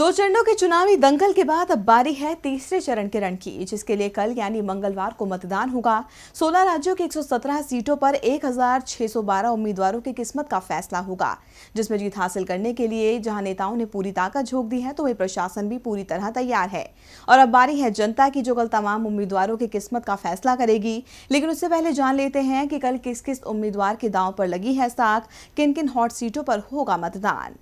दो चरणों के चुनावी दंगल के बाद अब बारी है तीसरे चरण के रण की, जिसके लिए कल यानी मंगलवार को मतदान होगा। 16 राज्यों की 117 सीटों पर 1612 उम्मीदवारों की किस्मत का फैसला होगा, जिसमें जीत हासिल करने के लिए जहां नेताओं ने पूरी ताकत झोंक दी है, तो वहीं प्रशासन भी पूरी तरह तैयार है। और अब बारी है जनता की, जो कल तमाम उम्मीदवारों की किस्मत का फैसला करेगी। लेकिन उससे पहले जान लेते हैं कि कल किस किस उम्मीदवार के दांव पर लगी है साख, किन किन हॉट सीटों पर होगा मतदान।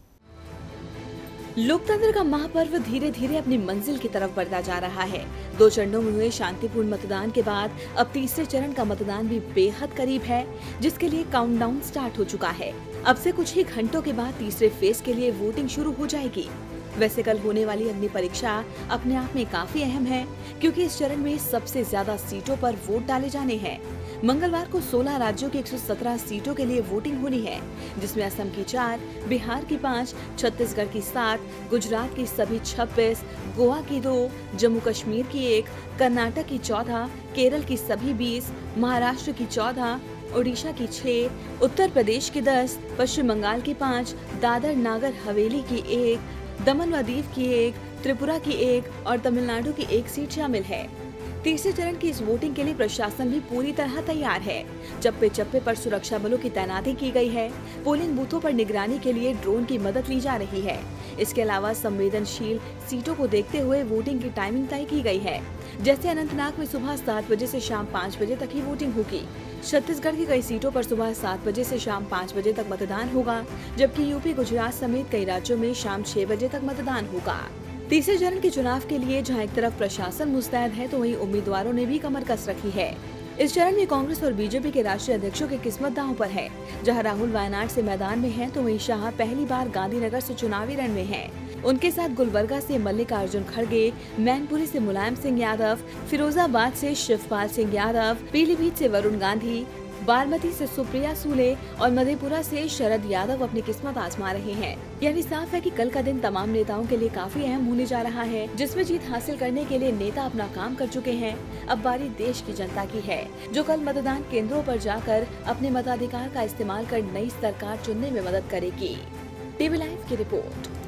लोकतंत्र का महापर्व धीरे धीरे अपनी मंजिल की तरफ बढ़ता जा रहा है। दो चरणों में हुए शांतिपूर्ण मतदान के बाद अब तीसरे चरण का मतदान भी बेहद करीब है, जिसके लिए काउंटडाउन स्टार्ट हो चुका है। अब से कुछ ही घंटों के बाद तीसरे फेज के लिए वोटिंग शुरू हो जाएगी। वैसे कल होने वाली अग्नि परीक्षा अपने आप में काफी अहम है, क्योंकि इस चरण में सबसे ज्यादा सीटों पर वोट डाले जाने हैं। मंगलवार को 16 राज्यों की 117 सीटों के लिए वोटिंग होनी है, जिसमें असम की 4, बिहार की 5, छत्तीसगढ़ की 7, गुजरात की सभी 26, गोवा की 2, जम्मू कश्मीर की 1, कर्नाटक की 14, केरल की सभी 20, महाराष्ट्र की 14, ओडिशा की 6, उत्तर प्रदेश की 10, पश्चिम बंगाल की 5, दादर नागर हवेली की 1, दमन व दीव की 1, त्रिपुरा की 1 और तमिलनाडु की 1 सीट शामिल है। तीसरे चरण की इस वोटिंग के लिए प्रशासन भी पूरी तरह तैयार है। चप्पे चप्पे पर सुरक्षा बलों की तैनाती की गई है। पोलिंग बूथों पर निगरानी के लिए ड्रोन की मदद ली जा रही है। इसके अलावा संवेदनशील सीटों को देखते हुए वोटिंग की टाइमिंग तय की गई है। जैसे अनंतनाग में सुबह 7 बजे से शाम 5 बजे तक ही वोटिंग होगी। छत्तीसगढ़ की कई सीटों पर सुबह 7 बजे से शाम 5 बजे तक मतदान होगा, जबकि यूपी, गुजरात समेत कई राज्यों में शाम 6 बजे तक मतदान होगा। तीसरे चरण के चुनाव के लिए जहां एक तरफ प्रशासन मुस्तैद है, तो वहीं उम्मीदवारों ने भी कमर कस रखी है। इस चरण में कांग्रेस और बीजेपी के राष्ट्रीय अध्यक्षों की किस्मत दांव पर है। जहां राहुल वायनाड से मैदान में हैं, तो वहीं शाह पहली बार गांधीनगर से चुनावी रण में हैं। उनके साथ गुलबर्गा से मल्लिकार्जुन खड़गे, मैनपुरी से मुलायम सिंह यादव, फिरोजाबाद से शिवपाल सिंह यादव, पीलीभीत से वरुण गांधी, बारामती से सुप्रिया सूले और मधेपुरा से शरद यादव अपनी किस्मत आजमा रहे हैं। यानी साफ है कि कल का दिन तमाम नेताओं के लिए काफी अहम होने जा रहा है, जिसमें जीत हासिल करने के लिए नेता अपना काम कर चुके हैं। अब बारी देश की जनता की है, जो कल मतदान केंद्रों पर जाकर अपने मताधिकार का इस्तेमाल कर नई सरकार चुनने में मदद करेगी। टीवी लाइव की रिपोर्ट।